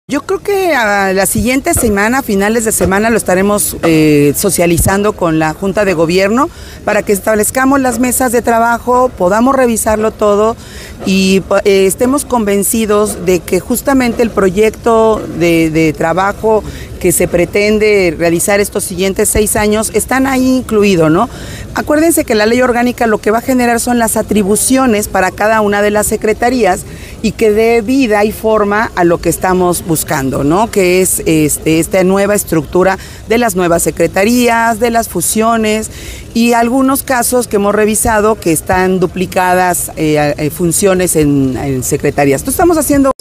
Yo creo que a la siguiente semana, a finales de semana, lo estaremos socializando con la Junta de Gobierno para que establezcamos las mesas de trabajo, podamos revisarlo todo y estemos convencidos de que justamente el proyecto de trabajo que se pretende realizar estos siguientes 6 años están ahí incluidos, ¿no? Acuérdense que la ley orgánica lo que va a generar son las atribuciones para cada una de las secretarías y que dé vida y forma a lo que estamos buscando, ¿no? Que es esta nueva estructura de las nuevas secretarías, de las fusiones y algunos casos que hemos revisado que están duplicadas funciones en secretarías. Entonces estamos haciendo